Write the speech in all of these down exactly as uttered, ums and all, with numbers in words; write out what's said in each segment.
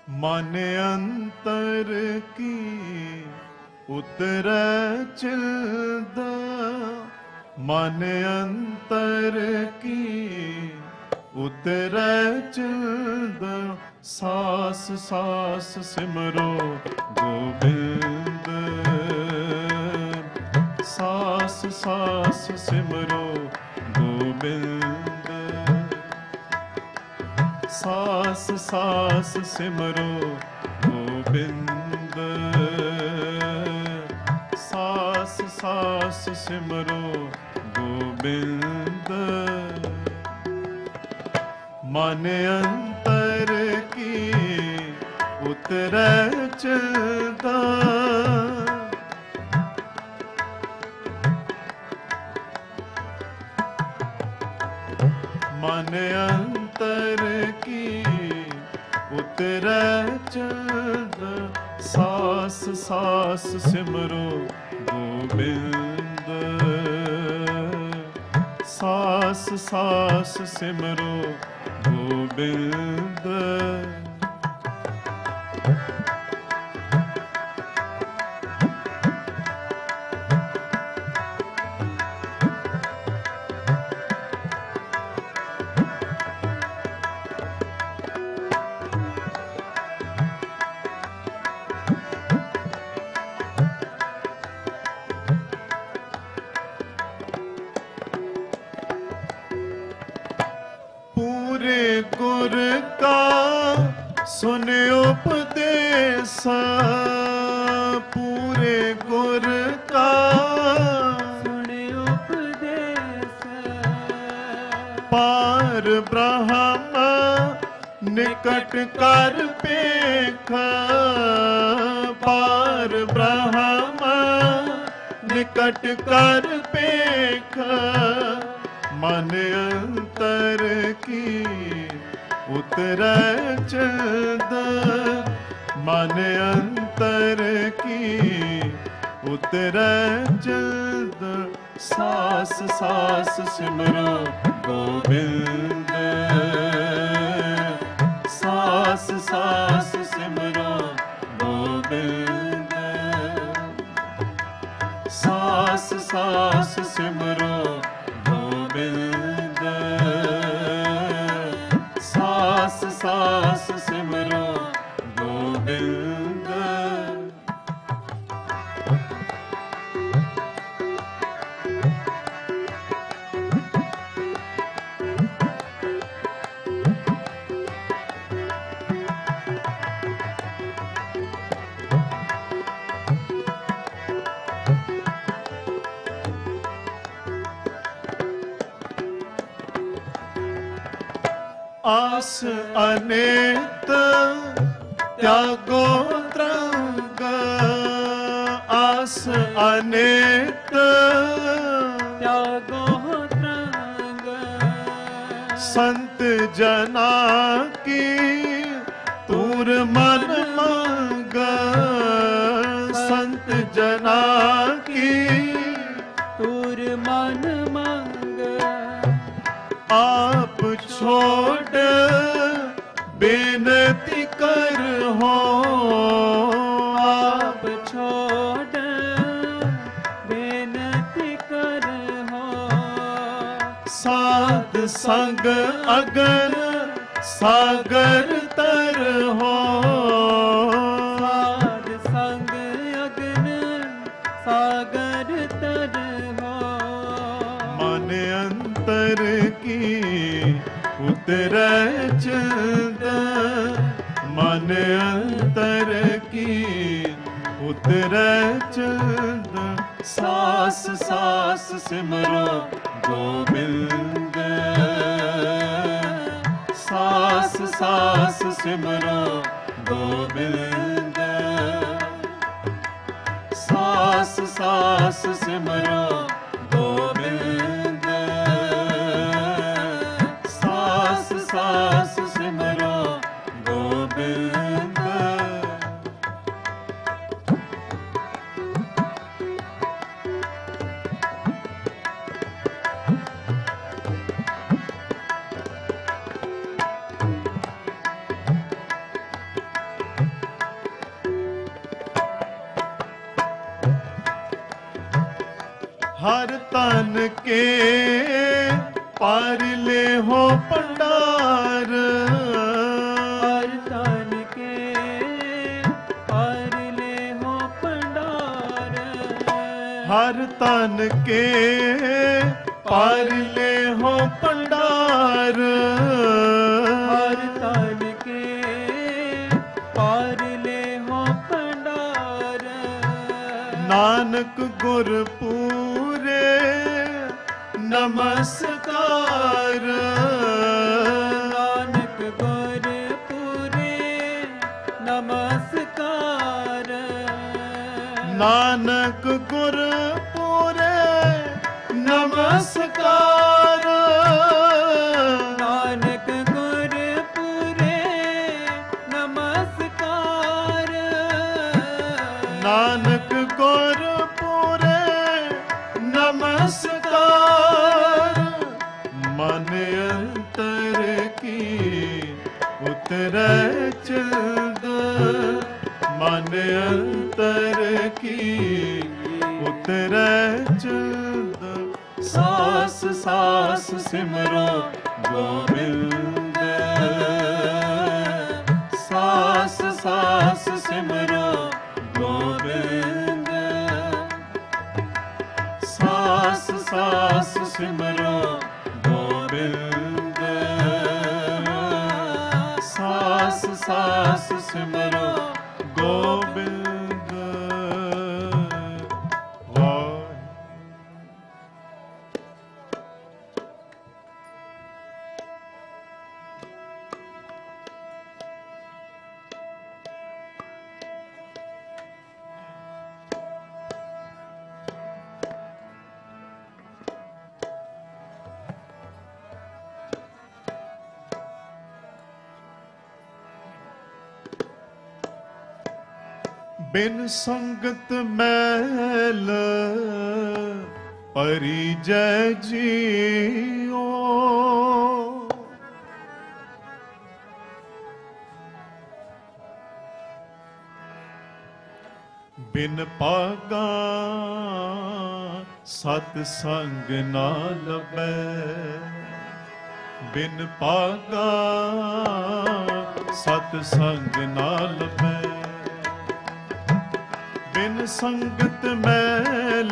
मन अंतर की उतरै चिल्दा, मन अंतर की उतरै चिल्दा, सास सास सिमरो गोबिंद, सास सास सिमरो गोबिंद, सास सास सिमरो गोबिंद, सास सास सिमरो गोबिंद। मन अंतर की उतरै चिल्दा, मन अंतर की उतरै चिल्दा, सास सास सिमरो गोबिंद, सास सास सिमरो गोबिंद। पूरे गुर का सुन उपदेसा, पूरे गुर का सुन उपदेसा, पार ब्रह्म निकट कर पेखा, पार ब्रह्म निकट कर पेखा, मन अंतर की उतरै चिल्दा, मन अंतर की उतरै चिल्दा, सास सास सिमरो गोबिंद, सास सास सिमरो गोबिंद, सास सास सिमरो गोबिंद, सास सास सिमरो गोबिंद। आस अनेत त्यागो त्रंग, आस अनेत त्यागो त्रंग, संत जना की तूर मन मांग, संत जना की तूर मन मांग, आप छोड़ बेनती कर हो, आप छोड़ बेनती कर हो, साध संग अगन सागर तर हो, साध संग अगन सागर तर हो, मन अंतर की उतरै चिल्दा, मन अंतर की उतरै चिल्दा, सास सास सिमरो गोबिंद, सास सास सिमरो गोबिंद, सास सास सिमरो गोबिंद, सास सास सिमरो गोबिंद। हर तन के पार ले हो भंडार, हर तन के पार ले हो भंडार, हर तन के पार ले हो भंडार, हर तन के पार ले हो भंडार। नानक गुर पूरे नमस्कार, नानक गुर पूरे नमस्कार, नानक गुर पूरे नमस्कार, नानक गुर पूरे नमस्कार, नानक गुर पूरे नमस्कार। मन अंतर की उतरै चलद, मन अंतर की उतरै चलद। सास सास सिमरो गोविंद, सास सास सिमरो गोविंद, सास सास सिमरो गोविंद, सास सास सिमरो गोविंद। वाह। बिन संगत मैल परिजय जियो, बिन पागा सत संग ना लभै, बिन पागा सत संग ना लभै। बिन संगत मैल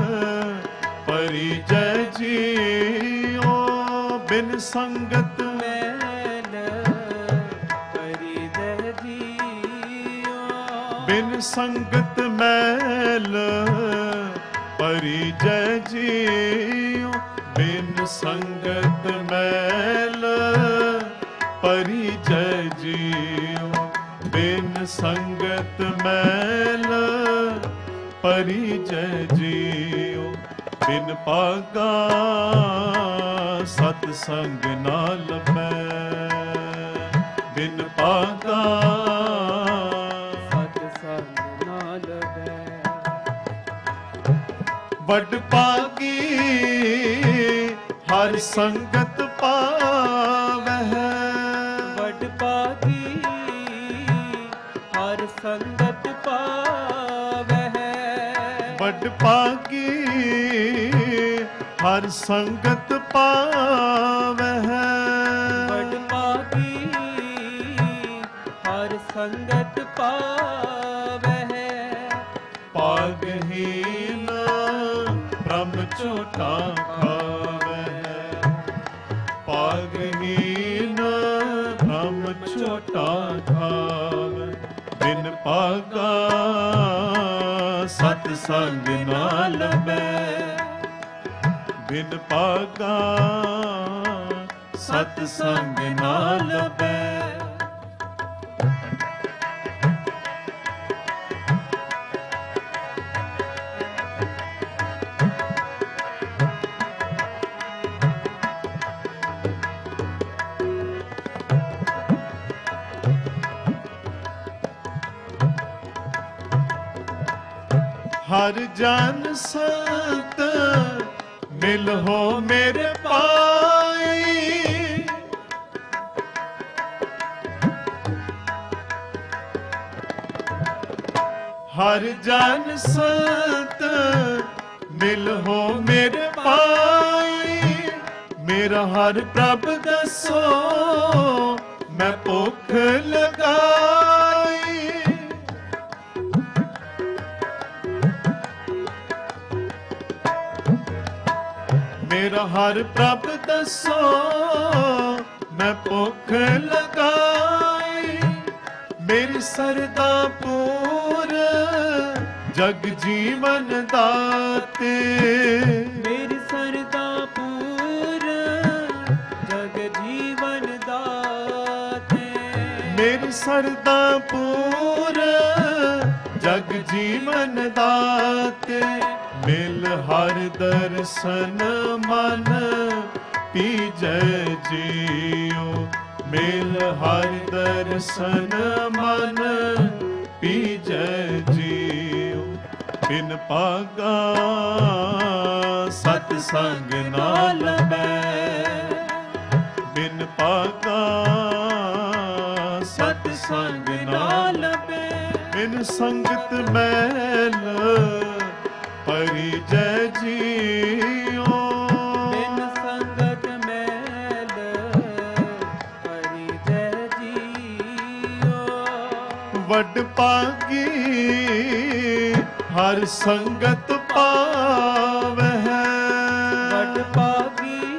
परिजय जियो, बिन संगत मैल परिजय जियो, बिन संगत मैल परिजय जियो, बिन संगत मैल परिजय जियो, बिन संगत मैल परिजय जियो, बिन पागा सत संग ना लभै, बिन पागा सत संग ना लभै। वड पागी हर संगत पावै, वड पागी हर संगत पावै, वड पागी हर संगत पावै, वड पागी हर संगत पावै। पागहीन ब्रह्म चोटा खावै, पागहीन ब्रह्म चोटा खावै, बिन पागा सत संग ना लभै, बिन पागा सत संग ना लभै। हर जन संत मिल हो मेरे पाई, हर जन संत ਮਿਲ ਹੋ ਮੇਰੇ ਪਾਈ, ਮੇਰਾ ਹਰ ਪ੍ਰਭ ਦਸੋ ਮੈਂ ਭੁੱਖ ਲਗਾਈ। ਮੇਰਾ ਹਰ ਪ੍ਰਭ ਦਸੋ ਮੈਂ ਭੁੱਖ ਲਗਾਈ। ਮੇਰੀ ਸਰਦਾ ਪੂਰ ਜਗ ਜੀਵਨ ਦਾਤੇ, ਮੇਰੀ ਸਰਦਾ ਪੂਰ ਜਗ ਜੀਵਨ ਦਾਤੇ। ਮੇਰੀ ਸਰਦਾ ਪੂਰ ਜਗ ਜੀਵਨ ਦਾਤੇ। ਮਿਲ ਹਰ ਦਰਸ਼ਨ ਮਨ ਪੀਜੈ ਜੀਉ, ਮਿਲ ਹਰ ਦਰਸ਼ਨ ਮਨ ਪੀਜੈ ਜੀਉ। ਬਿਨ ਪਾਗਾ ਸਤ ਸੰਗ ਨਾ ਲਭੈ, ਬਿਨ ਪਾਗਾ ਸਤ ਸੰਗ ਨਾ ਲਭੈ। ਬਿਨ ਸੰਗਤ ਮੈਲ ਪਰਿਜੈ ਜੀਉ, ਬਿਨ ਸੰਗਤ ਮੈਲ ਪਰਿਜੈ ਜੀਉ। ਵੱਡ ਭਾਗੀ ਹਰ ਸੰਗਤ ਪਾਵਹਿ, ਵੱਡ ਭਾਗੀ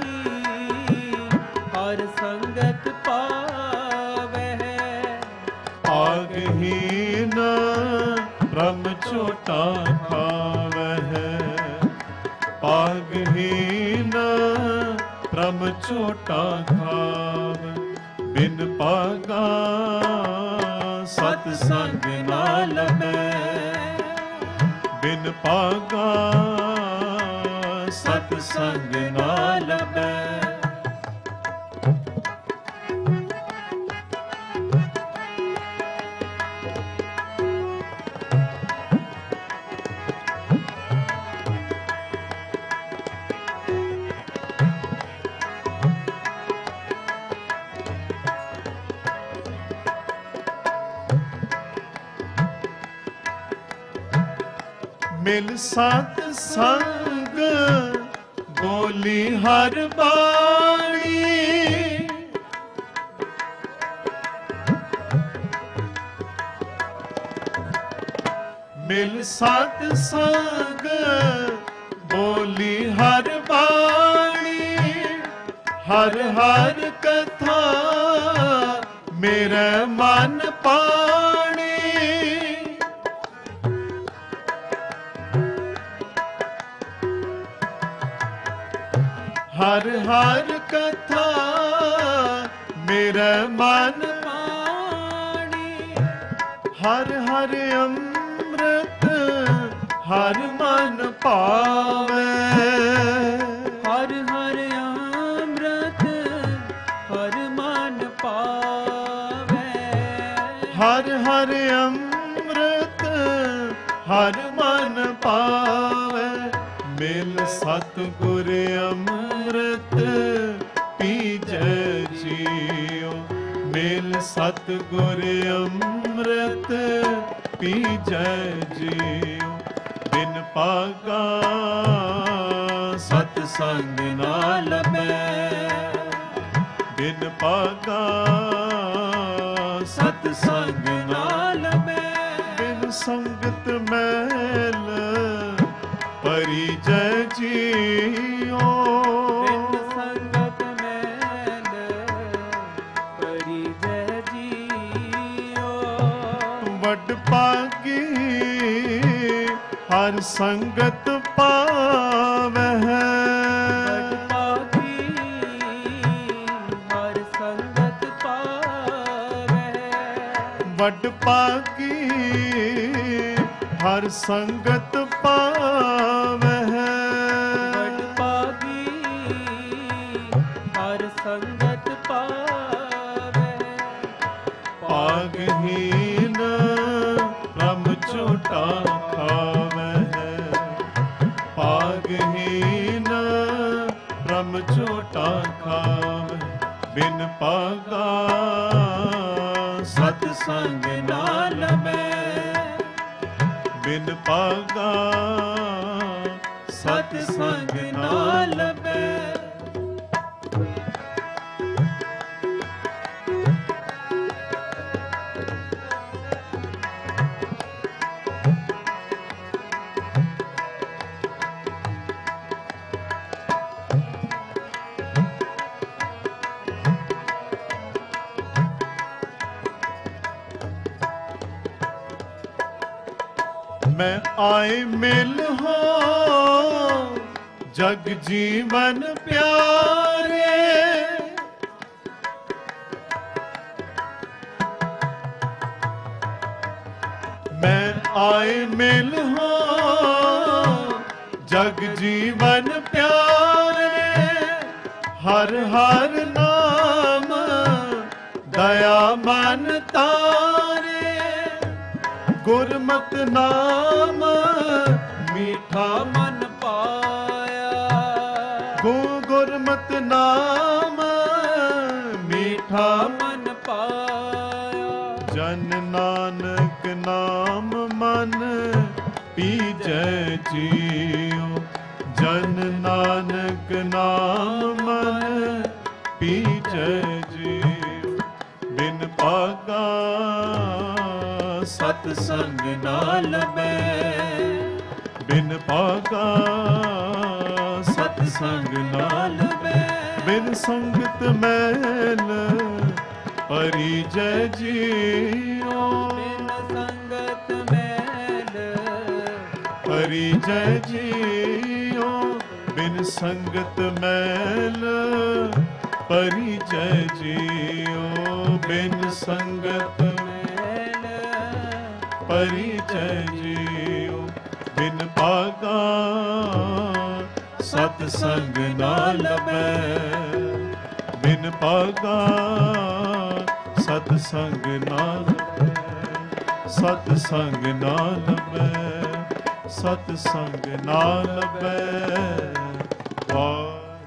ਹਰ ਸੰਗਤ ਪਾਵਹਿ। ਭਾਗਹੀਨ ਬ੍ਰਹਮ ਝੋਟਾ ਖਾਵਹਿ, ਭਾਗਹੀਨ ਬ੍ਰਹਮ ਝੋਟਾ ਖਾਵ। ਬਿਨ ਭਾਗਾ ਸਤ ਸੰਗ ਨਾ ਲਭੈ, ਬਿਨ ਭਾਗਾ ਸਤ ਸੰਗ ਨਾ ਲਭੈ। ਮਿਲ ਸਤ ਸੰਗ ਬੋਲੀ ਹਰ ਬਾਣੀ, ਮਿਲ ਸਤ ਸੰਗ ਬੋਲੀ ਹਰ ਬਾਣੀ। ਹਰ ਹਰ ਕਥਾ ਮੇਰਾ ਮਨ ਪਾਣੀ। ਹਰ ਹਰ ਕਥਾ ਮੇਰਾ ਮਨ ਪਾਣੀ। ਹਰ ਹਰ ਅੰਮ੍ਰਿਤ ਹਰ ਮਨ ਪਾਵੇ, ਹਰ ਹਰ ਅੰਮ੍ਰਿਤ ਹਰ ਮਨ ਪਾਵੇ। ਹਰ ਹਰ ਅੰਮ੍ਰਿਤ ਹਰ ਮਨ ਪਾਵੇ। ਮਿਲ ਸਤਿਗੁਰ ਅੰਮ੍ਰਿਤ ਪੀਜੈ ਜੀਉ, ਮਿਲ ਸਤਿਗੁਰ ਅੰਮ੍ਰਿਤ ਪੀਜੈ ਜੀਉ। ਬਿਨ ਪਾਗਾ ਸਤ ਸੰਗ ਨਾ ਲਭੈ, ਬਿਨ ਪਾਗਾ ਸਤ ਸੰਗ ਨਾ ਲਭੈ। ਬਿਨ ਸੰਗਤ ਮੈਲ ਪਰਿਜੈ ਜੀਉ, ਬਿਨ ਸੰਗਤ ਮੈਲ ਪਰਿਜੈ ਜੀਉ। ਵੱਡ ਭਾਗੀ ਹਰ ਸੰਗਤ ਪਾਵਹਿ, ਵੱਡ ਭਾਗੀ ਹਰ ਸੰਗਤ ਪਾਵਹਿ। ਵੱਡ ਭਾਗੀ ਹਰ ਸੰਗਤ ਪਾਵਹਿ। ਵੱਡ ਭਾਗੀ ਹਰ ਸੰਗਤ ਪਾਵਹਿ। ਭਾਗਹੀਨ ਬ੍ਰਹਮ ਝੋਟਾ ਖਾਵਹਿ, ਭਾਗਹੀਨ ਬ੍ਰਹਮ ਝੋਟਾ ਖਾਵਹਿ। ਬਿਨ ਪਾਗਾ ਸਤ ਸੰਗ ਨਾ ਲਭੈ, ਬਿਨ ਪਾਗਾ ਸਤ ਸੰਗ ਨਾ ਲਬੈ। मैं आए मिल हो जग जीवन प्यारे। मैं आए मिल हो जग जीवन प्यारे। हर हर नाम दया मन तारे। गुरमत नाम मीठा मन पाया। गो गुरमत नाम मीठा मन पाया। जन नानक नाम मन पीजै जियो। जन नानक नाम मन पीजै जियो। बिन पागा सत संग ना लबै। बिन पागा सत संग ना लबै। बिन संगत मैल परिजै जियो। बिन संगत मैल परिजै जियो। बिन संगत मैल परिजै जियो। बिन संगत परिजै जियो। बिन पागा सत संग ना लबै। बिन पागा सत संग ना लबै। सत संग ना लबै। सत संग ना लबै। वाह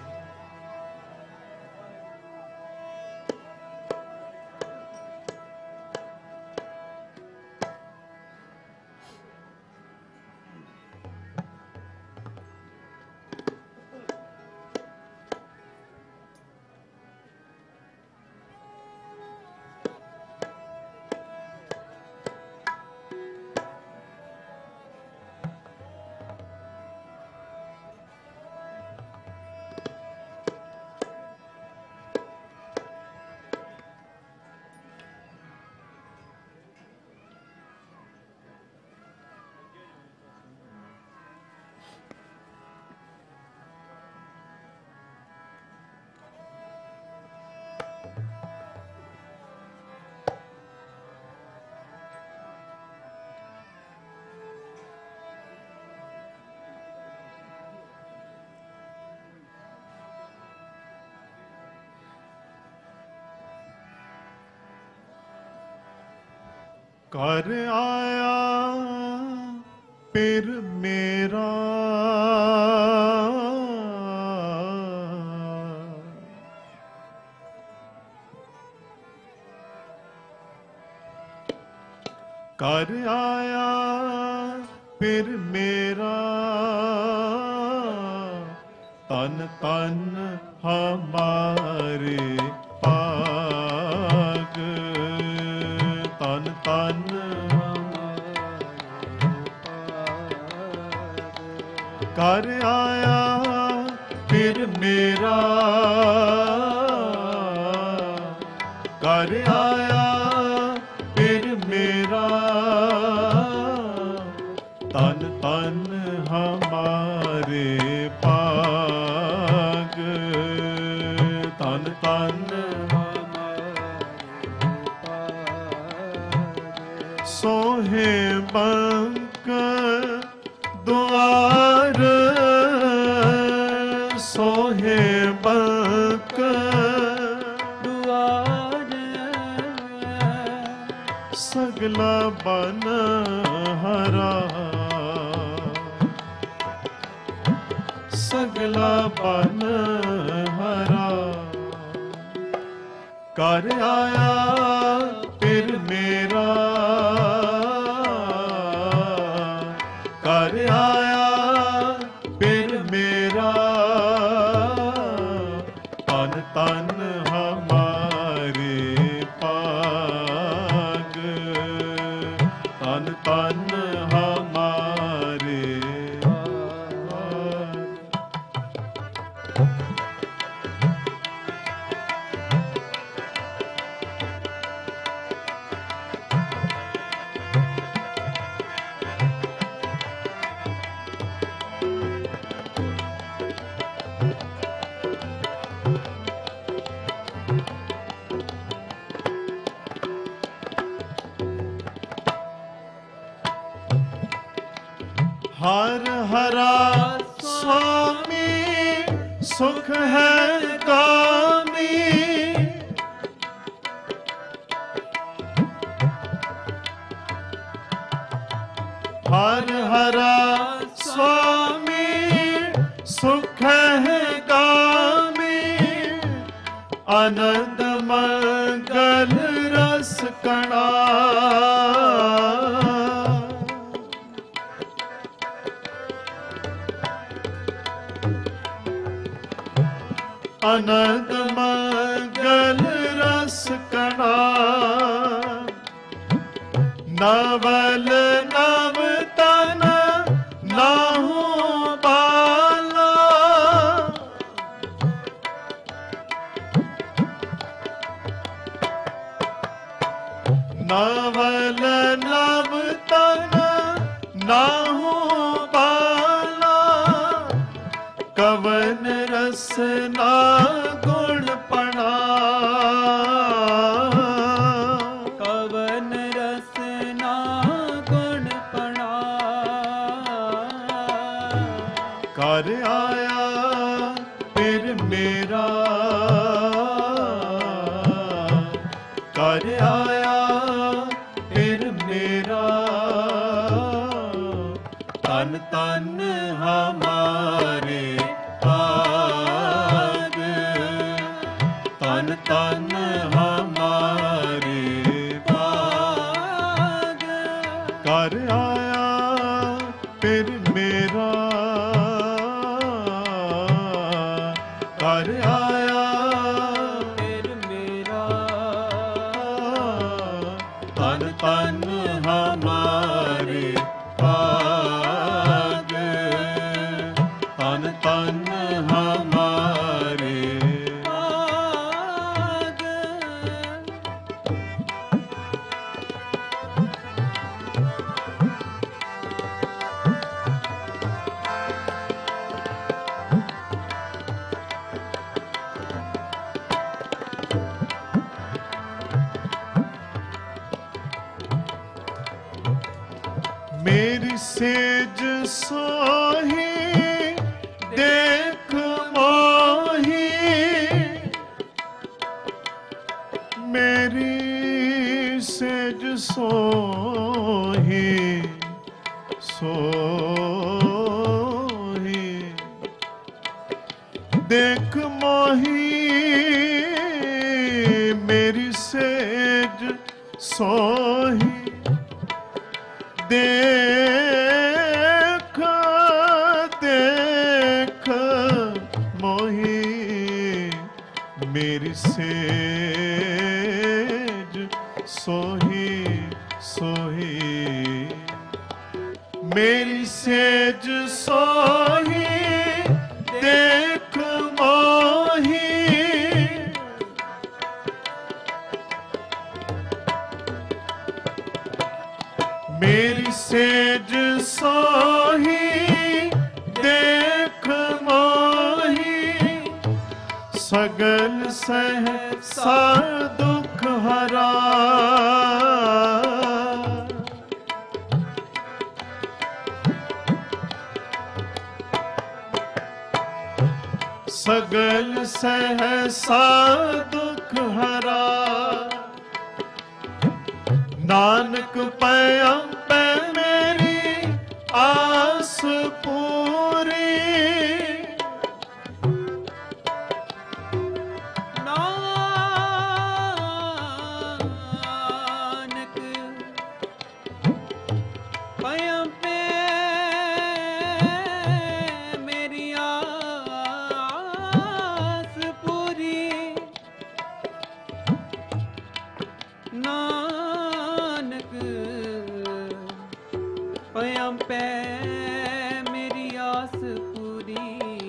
कर आया फिर मेरा कर आया फिर मेरा तन तन हमारे पाग तन तन कर आया फिर मेरा कर आया फिर मेरा तन तन हमारे पाग तन तन सोहे बंक द्वार सोहे बंक द्वार सगला बन हरा सगला बन हरा कर आया फिर मेरा कर आया फिर मेरा हर हरा स्वामी सुख है कामी। हर हरा स्वामी सुख है कामी। आनंद मंगल रस कणा। आनंद मंगल रस कणा। नवल नव तन नाहु बाला। नवल नव तन नाहु बाला। कवन रसना गुण पणा। कवन रसना गुण पणा। कर आया फिर मेरा। कर आया फिर मेरा। तन तन हमारे भाग। तन तन हमारे भाग। कर आया फिर मेरा। कर आया फिर मेरा। तन तन हमारे भाग। तन तन हमारे भाग। मेरी सेज सोही देख मोही। मेरी सेज सोही सोही देख मोही। मेरी सेज सोही देख देख मोही। मेरी सेज सोही सोही। मेरी सेज सोही देख मोही। मेरी सेज सोही देख मोही। सगल सहसा दुख हरा। सगल सहसा दुख हरा। नानक पया पै मेरी आस पूरी। नानक पया पे मेरी आस पूरी। नानक पया पे मेरी आस पूरी।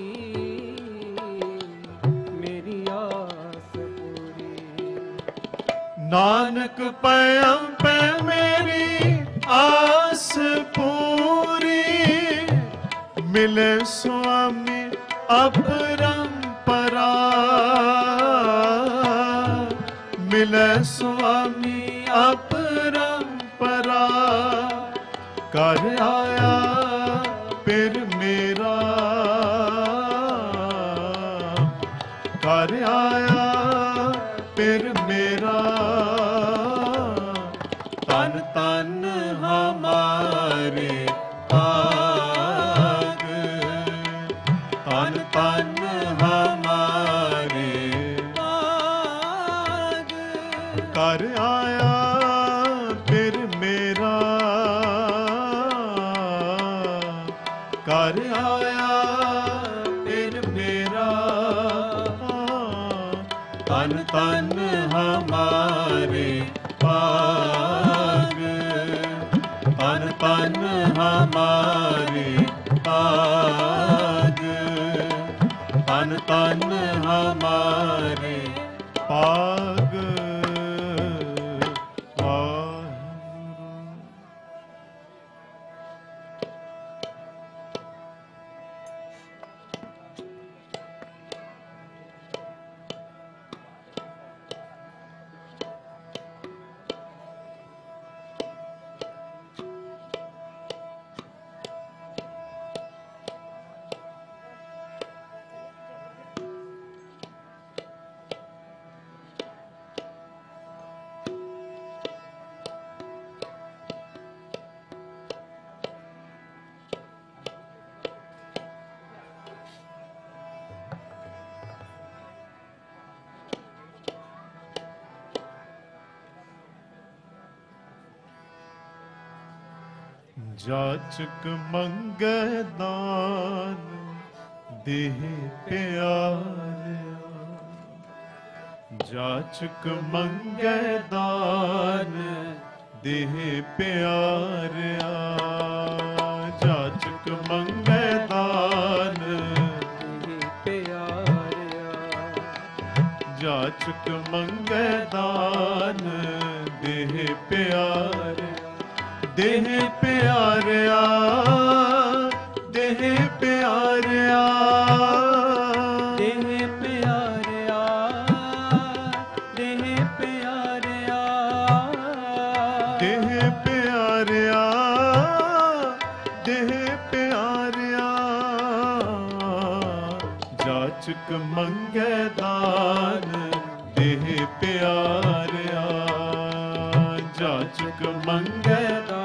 मेरी आस पूरी। नानक पया पै मेरी आस पूरी। मिले स्वामी अपरंपरा। मिले स्वामी अपरंपरा। कर आया कर आया फिर मेरा, कर आया फिर मेरा। तन तन हमारे पाग, तन तन हमारे पाग, तन तन हमारे पाग। जाचक मंगै दान देह प्यारा, जाचक मंगै दान देह प्यारा, जाचक मंगै दान देह प्यारा, जाचक मंगै दान देह प्यारा। देह प्यारिया, देह प्यारिया, देह प्यारिया, देह प्यारिया, देह प्यारिया, देह प्यारिया। जाचक मंगै दान देह प्यारिया, जाचक मंगै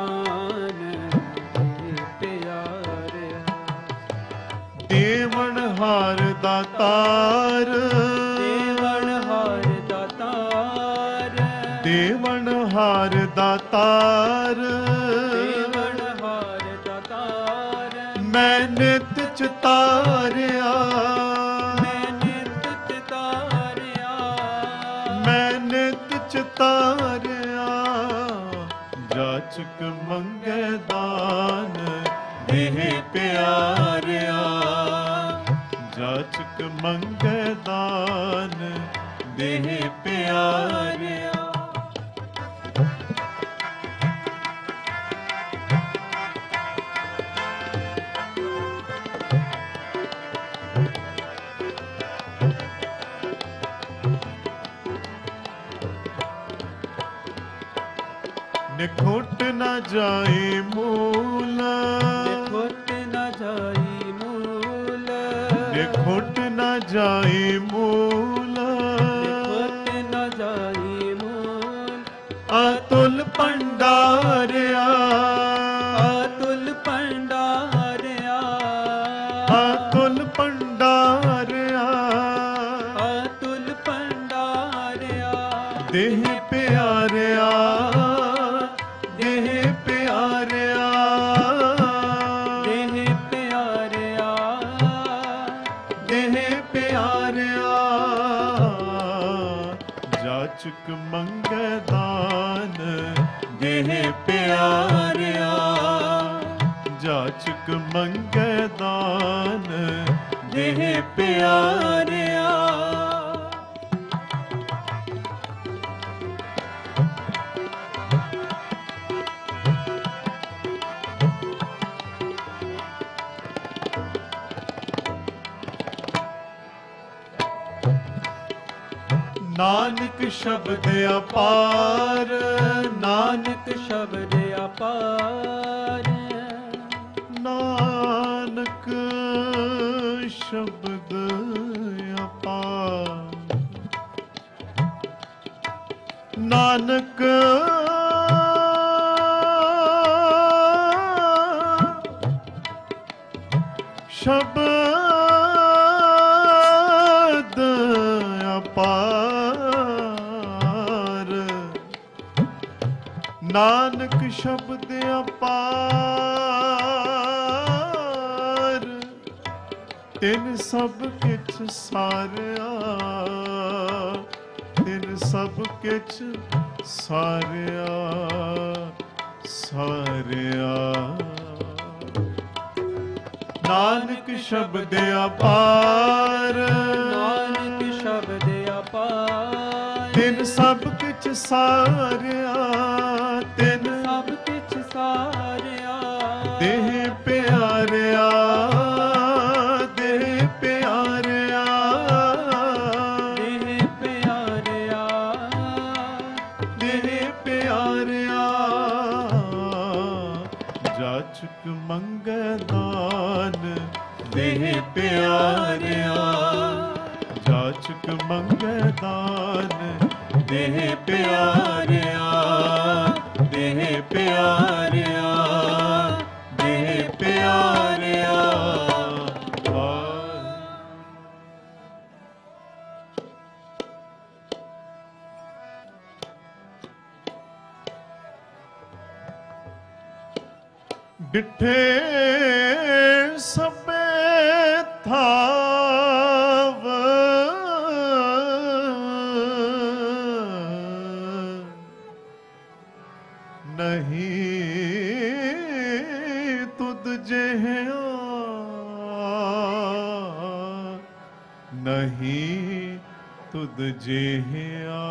देवण हार दातार, देवण हार दातार, देवण हार दातार, देवण हार दातार। मैं नित चितारिया, मैं नित चितारिया, मैं नित चितारिया। जाचक मंगै दान देह प्यारिया, जाचक मंगै दान देह प्यारिया। निखुट न जाए मूल, निखुट न जाई मूल, निखुट न जाए मूल, निखुट न जाई मूल। अतुल भंडारिया, अतुल भंडारिया, अतुल भंडारिया। अतुल भंडारिया। देह प्यारिया, देह प्यारिया, देह प्यारिया, देह प्यारिया। जाचक मंगै दान देह प्यारिया, जाचक मंगै दान देह प्यारिया। नानक शब्द अपार, नानक शब्द अपार, नानक शब्द अपार। नानक शब्द अपार, ਨਾਨਕ ਸ਼ਬਦ ਅਪਾਰ, ਤਿਨ ਸਭ ਕਿਛ ਸਾਰਿਆ, ਤਿਨ ਸਭ ਕਿਛ ਸਾਰਿਆ ਸਾਰਿਆ। ਨਾਨਕ ਸ਼ਬਦ ਅਪਾਰ, ਨਾਨਕ ਸ਼ਬਦ ਅਪਾਰ, ਤਿਨ ਸਭ ਕਿਛ ਸਾਰਿਆ, ਤਿਨ ਸਭ ਕਿਛ ਸਾਰਿਆ। ਦੇਹ ਪਿਆਰਿਆ, ਦੇਹ ਪਿਆਰਿਆ, ਦੇਹ ਪਿਆਰਿਆ, ਦੇਹ ਪਿਆਰਿਆ। ਜਾਚਕ ਮੰਗੈ ਦਾਨ, ਦੇਹ ਪਿਆਰਿਆ, ਜਾਚਕ ਮੰਗੈ ਦਾਨ, ਦੇਹ ਪਿਆਰਿਆ, ਦੇਹ ਪਿਆਰਿਆ, ਦੇਹ ਪਿਆਰਿਆ। ਡਿਠੇ ਸਭੇ ਥਾਵ, ਨਹੀਂ ਤੁਧ ਜਿਹਾ, ਨਹੀਂ ਤੁਧ ਜਿਹਾ,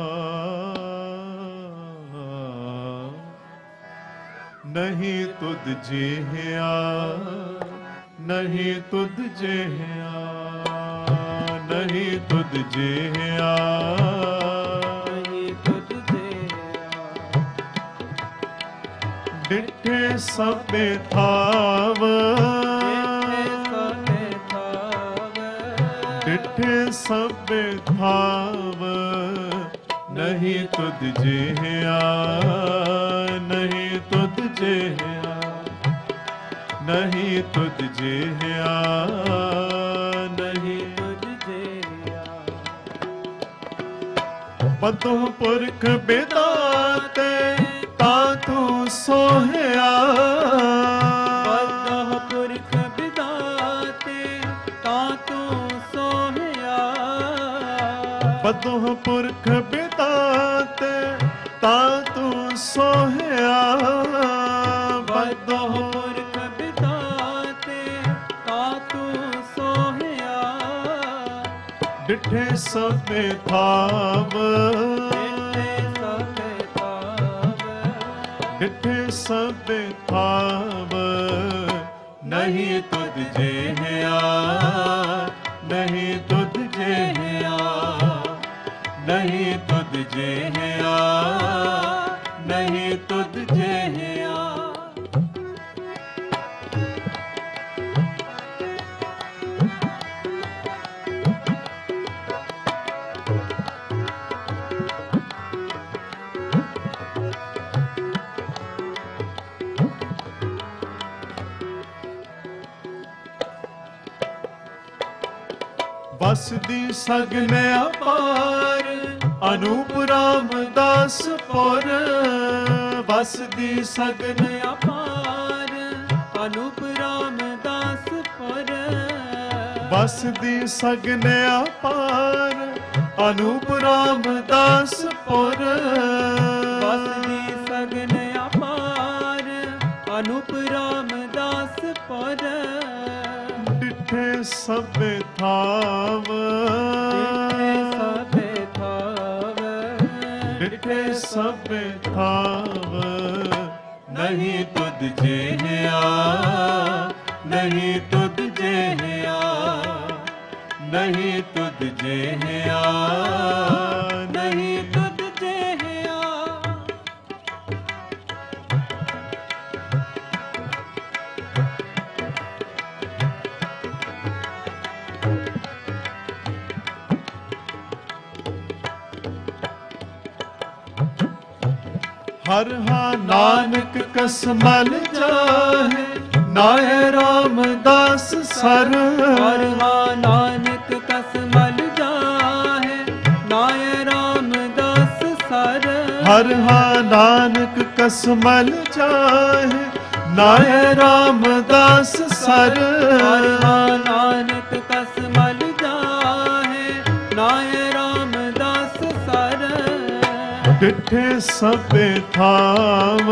ਨਹੀਂ ਤੁਧ ਜਿਹਾ, ਨਹੀਂ ਤੁਧ ਜਿਹਾ, ਨਹੀਂ ਤੁਧ ਜਿਹਾ, ਨਹੀਂ ਤੁਧ ਜਿਹਾ। ਡਿਠੇ ਸਭੇ ਥਾਵ, ਡਿਠੇ ਸਭੇ ਥਾਵ, ਨਹੀਂ ਤੁਧ ਜਿਹਾ, ਨਹੀਂ ਤੁਧ ਜਿਹਾ, ਨਹੀਂ ਤੁਧ ਜਿਹਾ, ਨਹੀਂ ਤੁਧ ਜਿਹਾ। ਬਦੋਂ ਪੁਰਖ ਬਿਦਾਤੇ ਤਾਂ ਤੂੰ ਸੋਹਿਆ, ਬਦੋਂ ਪੁਰਖ ਬਿਦਾਤੇ ਤਾਂ ਤੂੰ ਸੋਹਿਆ, ਬਦੋਂ ਪੁਰਖ ਬਿਦਾਤੇ ਤਾਂ ਤੂੰ ਸੋਹਿਆ, ਬਦੋਂ ਪੁਰਖ ਬਿਦਾਤੇ ਤਾਂ ਤੂੰ ਸੋਹਿਆ। ਡਿਠੇ ਸਭੇ ਥਾਵ, ਡਿਠੇ ਸਭੇ ਥਾਵ, ਨਹੀਂ ਤੁਧ ਜਿਹਾ, ਨਹੀਂ ਤੁਧ ਜਿਹਾ, ਨਹੀਂ ਤੁਧ ਜਿਹਾ, ਨਹੀਂ ਤੁਧ ਜਿਹਾ। ਵਸਦੀ ਸਗਨ ਅਪਾਰ, ਅਨੂਪ ਰਾਮਦਾਸ ਪੁਰ, ਵਸਦੀ ਸਗਨ ਅਪਾਰ, ਅਨੂਪ ਰਾਮਦਾਸ ਪੁਰ, ਵਸਦੀ ਸਗਨ ਅਪਾਰ, ਅਨੂਪ ਰਾਮਦਾਸ ਪੁਰ, ਵਸਦੀ ਸਗਨ ਅਪਾਰ, ਅਨੂਪ ਰਾਮਦਾਸ ਪੁਰ। ਡਿਠੇ ਸਭੇ ਥਾਵ, ਡਿਠੇ ਸਭੇ ਥਾਵ, ਡਿਠੇ ਸਭੇ ਥਾਵ, ਨਹੀਂ ਤੁਧ ਜਿਹਾ, ਨਹੀਂ ਤੁਧ ਜਿਹਾ, ਨਹੀਂ ਤੁਧ ਜਿਹਾ, ਨਹੀਂ ਤੁਧ ਜਿਹਾ। ਹਰ ਹਾ ਨਾਨਕ ਕਸਮਲ ਜਾਹੇ, ਨਾਏ ਰਾਮਦਾਸ ਸਰ, ਹਰ ਹਾ ਨਾਨਕ ਕਸਮਲ ਜਾਹੇ, ਨਾਏ ਰਾਮਦਾਸ ਸਰ। हर हा नानक कसमल जाहे, नाय रामदास सर। हर हा नानक कसमल जाहे, नाय रामदास सर। डिठे सबे थाव,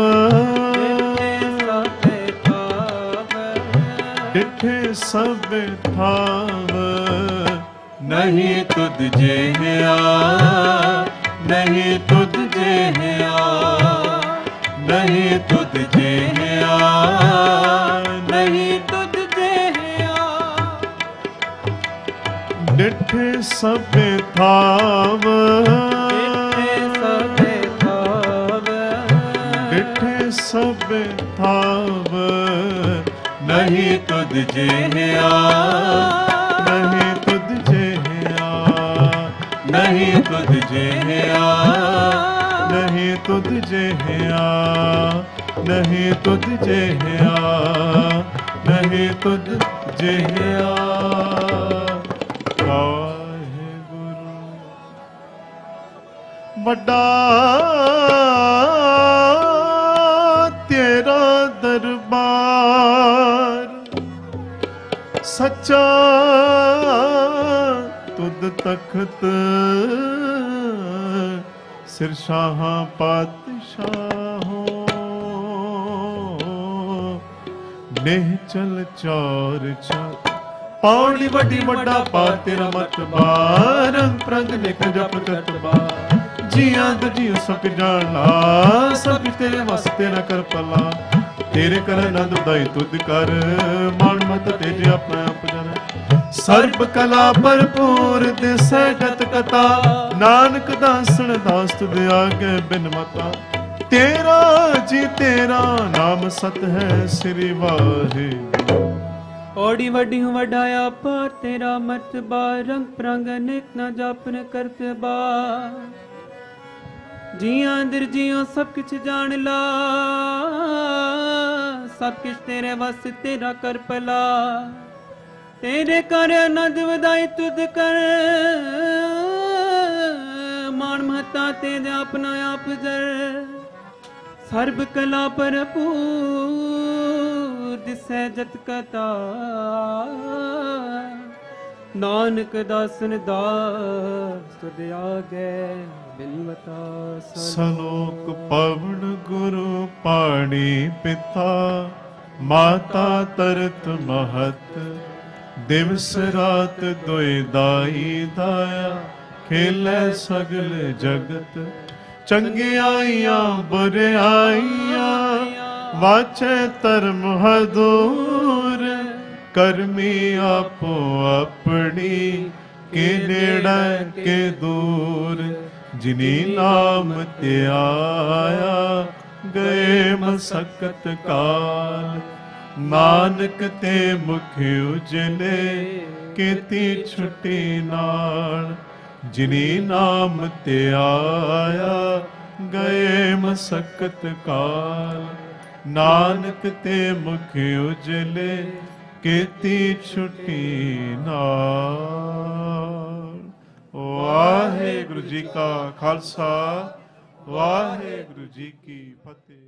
डिठे सबे थाव, नहीं तुझ जेहिया, नहीं तुझ जेहिया, नहीं तुझ जेहिया, नहीं तुझ जेहिया। डिठे सबे थाव, डिठे सबे थाव, नहीं तुझ जेहिया, नहीं तुझ जेहिया, नहीं तुझ जेहिया, नहीं तुझ जेहिया, नहीं तुझ जेहिया, नहीं तुझ जेहिया। वाहेगुरु वड्डा तेरा दरबार, सच्चा तुद तखत, सिर शाहां पातशाहों, नेह चल चार चार, पौड़ी वड्डी वड्डा पा तेरा मत बार, प्रंग निक जप कतबा, जियां दजियो सब जाना, सब तेरे वस तेरा कर पला, तेरे कर नंद उदाई तुद कर, मान मत तेज अपना आप जन। सर्ब कला भरपूर दिसै गत कथा, नानक दासन दास तुद आगे बिन मता, तेरा जी तेरा नाम सत है श्री वाहिगुरु। ओड़ी वड्डी हूँ वड्डाया पार तेरा मर्तबा, रंग प्रंग अनेक न जापन करतबा, जियां अंदर जियो सब किछ जान ला, सब किछ तेरे वस तेरा कर पला, तेरे कर आनंद वधाई तुद कर, मान महता तेरे अपना आप जर, सर्ब कला भरपूर दिसै जत कथा, नानक दासन दास तुद आगे बिनवता। सलोक पवन गुरु पाणी पिता, माता तरत महत, दिवस रात दोए दाई दाया, खेलै सगल जगत, चंगियाइयां बुराइयां, वाचे धर्म हदूर, करमी आपो अपनी, के नेड़े के दूर, जिनी नाम ते आया, गए मसकत काल, नानक ते मुख उजले, केती छुटी नाल, जिनी नाम ते आया, गए मसकत काल, नानक ते मुख उजले, केती छुटी नाल। वाहेगुरु जी का खालसा, वाहेगुरु जी की फतेह।